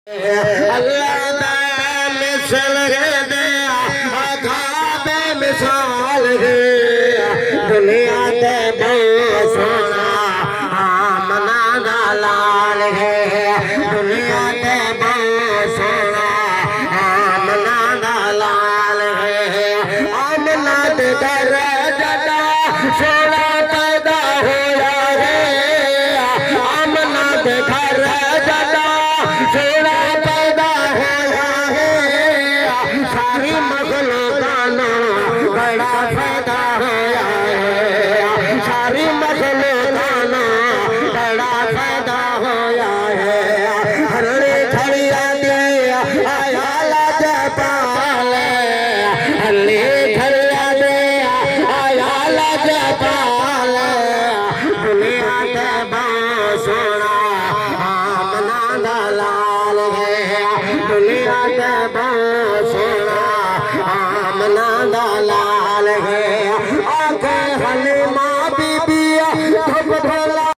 अल्लाह दा मिसल दे आखा बे मिसाल है दुनिया ते बहुत सोना आमना दा लाल है दुनिया ते बहुत सोना आमना दा लाल है आमना दे घर जदा सोना पैदा होया है आमना दे घर जदा सोना पैदा होया है सारी मखलूकाना बड़ा फायदा होया है सारी मखलूकाना बड़ा फायदा होया है हरणी खड़िया दे आया लाज पाल हरणी खड़िया दे आया लाज पाल दुनिया ते बहुत सोना आमना दा लाल है दुनिया ते बहुत सोना आमना दा लाल है आंखें हले